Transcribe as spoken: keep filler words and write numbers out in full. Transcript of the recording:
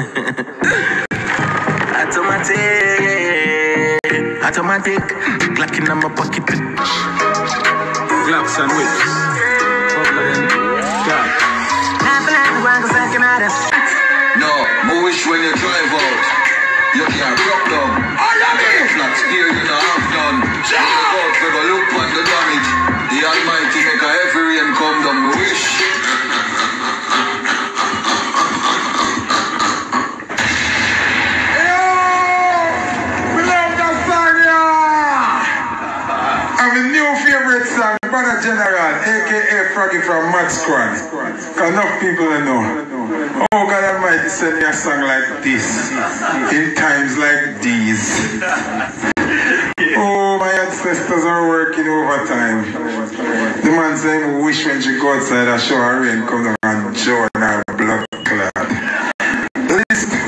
Automatic, automatic. Glock in my pocket. Glocks and whips. No, I wish when you drive out, you can't rock down. All of me! Flat steer, you know, half done. Look out, we go look on the damage. The Almighty make a heavy rain come down. I wish. My new favorite song, Brother General, aka Froggy from Mad Squad. Enough people don't know. Oh God Almighty send me a song like this, in times like these. Oh, my ancestors are working overtime. The man saying, wish when she go outside, a shower rain come down and join our blood clot. Listen.